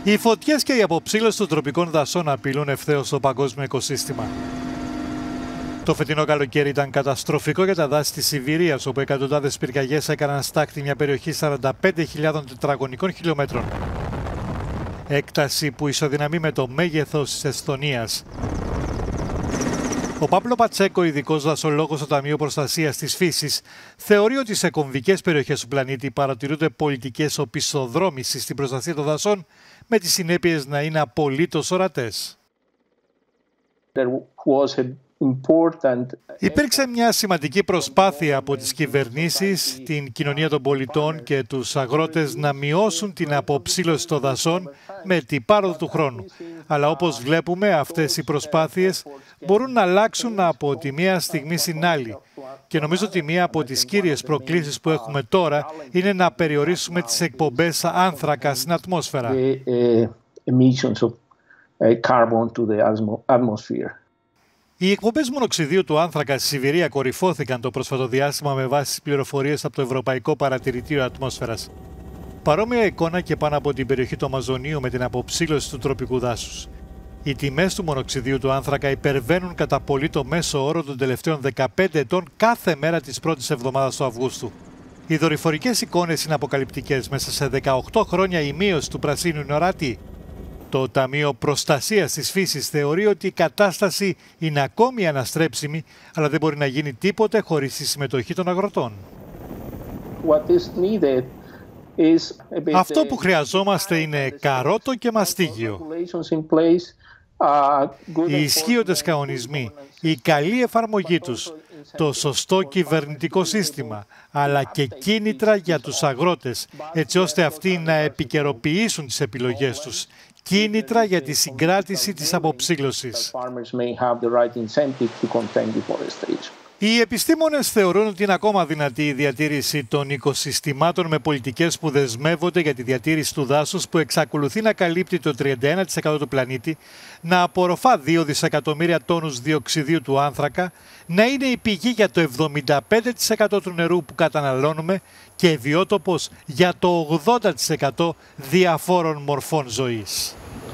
Οι φωτιές και η αποψήλωση των τροπικών δασών απειλούν ευθέως το παγκόσμιο οικοσύστημα. Το φετινό καλοκαίρι ήταν καταστροφικό για τα δάση της Σιβηρίας, όπου εκατοντάδες πυρκαγιές έκαναν στάχτη μια περιοχή 45.000 τετραγωνικών χιλιόμετρων. Έκταση που ισοδυναμεί με το μέγεθος της Εσθονίας. Ο Παύλο Πατσέκο, ειδικός δασολόγος στο Ταμείο Προστασίας της Φύσης, θεωρεί ότι σε κομβικές περιοχές του πλανήτη παρατηρούνται πολιτικές οπισθοδρόμησης στην προστασία των δασών, με τις συνέπειες να είναι απολύτως ορατές. Υπήρξε μια σημαντική προσπάθεια από τις κυβερνήσεις, την κοινωνία των πολιτών και τους αγρότες να μειώσουν την αποψήλωση των δασών με την πάροδο του χρόνου. Αλλά όπως βλέπουμε, αυτές οι προσπάθειες μπορούν να αλλάξουν από τη μία στιγμή στην άλλη. Και νομίζω ότι μία από τις κύριες προκλήσεις που έχουμε τώρα είναι να περιορίσουμε τις εκπομπές άνθρακα στην ατμόσφαιρα. Οι εκπομπές μονοξιδίου του άνθρακα στη Σιβηρία κορυφώθηκαν το πρόσφατο διάστημα με βάση τις πληροφορίες από το Ευρωπαϊκό Παρατηρητήριο Ατμόσφαιρας. Παρόμοια εικόνα και πάνω από την περιοχή του Αμαζονίου με την αποψήλωση του τροπικού δάσους. Οι τιμές του μονοξιδίου του άνθρακα υπερβαίνουν κατά πολύ το μέσο όρο των τελευταίων 15 ετών κάθε μέρα της πρώτης εβδομάδας του Αυγούστου. Οι δορυφορικές εικόνες είναι αποκαλυπτικές. Μέσα σε 18 χρόνια η μείωση του πρασίνου είναι ορατή. Το Ταμείο Προστασίας της Φύσης θεωρεί ότι η κατάσταση είναι ακόμη αναστρέψιμη, αλλά δεν μπορεί να γίνει τίποτε χωρίς τη συμμετοχή των αγροτών. Αυτό που χρειαζόμαστε είναι καρότο και μαστίγιο. Οι ισχύοντες κανονισμοί, η καλή εφαρμογή τους, το σωστό κυβερνητικό σύστημα, αλλά και κίνητρα για τους αγρότες, έτσι ώστε αυτοί να επικαιροποιήσουν τις επιλογές τους. Κίνητρα για τη συγκράτηση της αποψήλωσης. Οι επιστήμονες θεωρούν ότι είναι ακόμα δυνατή η διατήρηση των οικοσυστημάτων με πολιτικές που δεσμεύονται για τη διατήρηση του δάσους, που εξακολουθεί να καλύπτει το 31% του πλανήτη, να απορροφά 2 δισεκατομμύρια τόνους διοξιδίου του άνθρακα, να είναι η πηγή για το 75% του νερού που καταναλώνουμε και βιότοπος για το 80% διαφόρων μορφών ζωής.